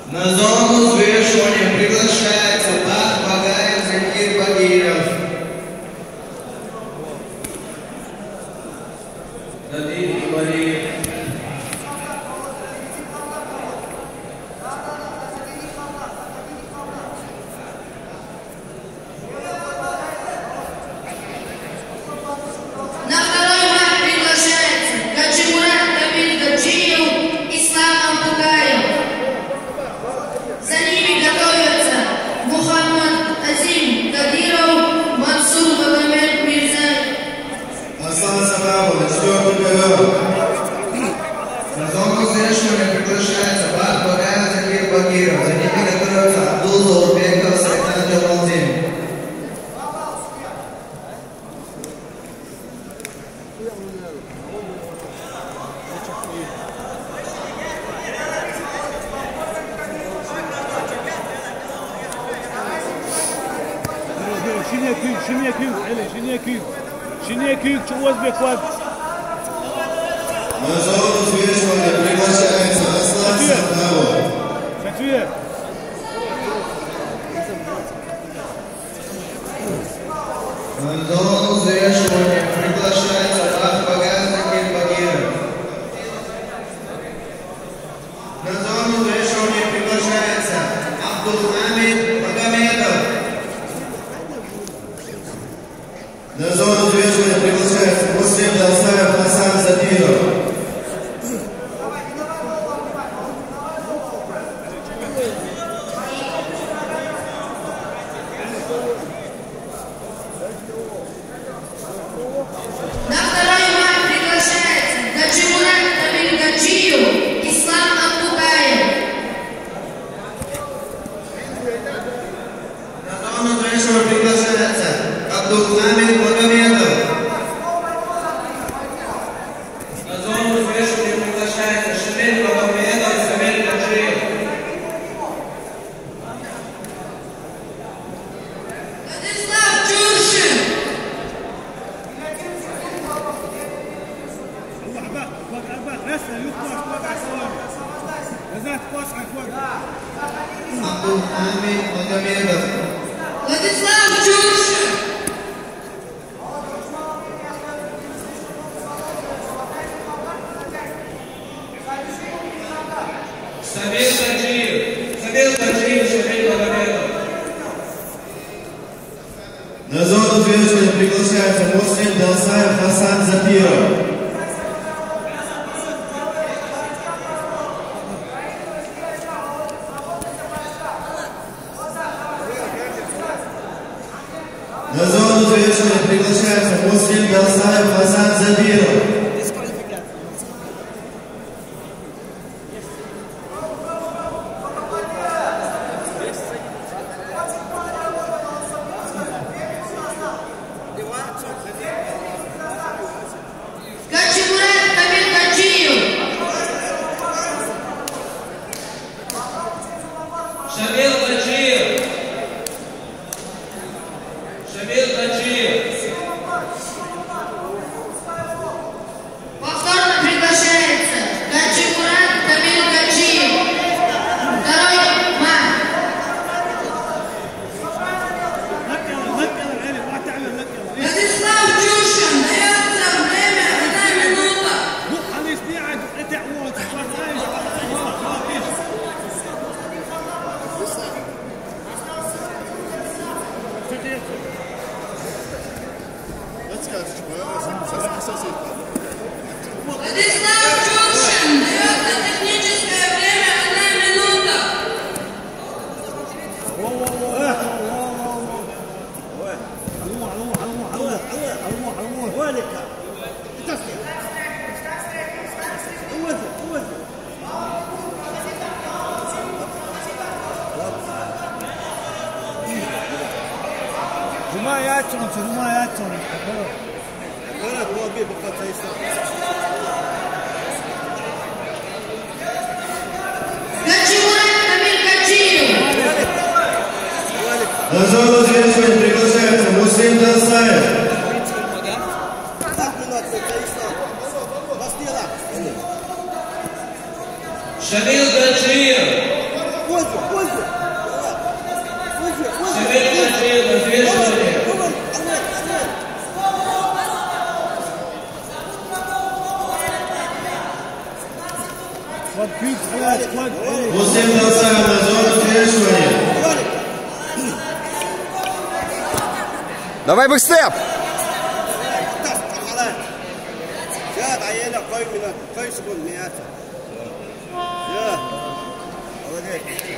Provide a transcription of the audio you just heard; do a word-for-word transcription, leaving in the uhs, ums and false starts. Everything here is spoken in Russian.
На зону взвешивания приглашается Бах Багаев Закир Багиров. Надир Ибариев. На второй матч приглашается Гаджимурат Камиль Гаджиев, Ислам Абдугаев. За ними готовятся Мухаммад Азим Кадиров, Мансур Магомед Мирзаев. Аслан Сабабов, четвертый ковер. На зону взвешивания приглашается Бах Багаев Закир Багиров. За ними готовятся Абдулла Урбеков, Сайтан Джамалдин. شنو كيك شنو كيك علي شنو كيك شنو كيك شو وزنك وزن На зону взвешивания приглашается Аслан Сабабов. Шатвир. На зону взвешивания приглашается Бах Багаев Закир Багиров. На зону взвешивания приглашается Абдулхамид Магомедов. На зону взвешивания приглашается Муслим Далсаев Хасан Задиров. На второй матч приглашается Гаджимурат Камиль Гаджиев, Ислам Абдугаев. На зону взвешивания приглашается Абдулхамид Магомедов. На зону взвешивания приглашается Шамиль Магомедов и Самиль Гаджиев. Владислав Чуршин. الله عباك وقع عباك رسله يقطع وقع سوامي لازم تقطع وقع Абдулхамид Магомедов. Владислав Чуршин. Самил Гаджиев. Самил Гаджиев, Шамиль Магомедов. На зону взвешивания приглашается Муслим Далсаев Хасан Запиров. На зону взвешивания приглашается Муслим Далсаев Хасан Забиров. Гаджимурат Камиль Гаджиев. Шамил Гаджиев. Шамил Гаджиев. Повторно приглашается Гаджимурат Камиль Гаджиев. Второй матч. نكر نكر علي ما تعمل نكر Владислав Чуршин. Дается время одна минута. مو خليش قاعد قطع موت فرقايش ما خافيش Владислав Чуршин. Дается техническое время одна минута. جماعياتهم جماعياتهم Гаджимурат Камиль Гаджиев. На зону взвешивания приглашается Муслим Далсаев. Шамил Гаджиев. воздух, воздух. Секретный ответ, взвешивание. Squad big, squad, squad. Муслим Дансар на зону взвешивания. Давай бэкстеп! جاء عينك قوي من قوي سكون مئات. يا.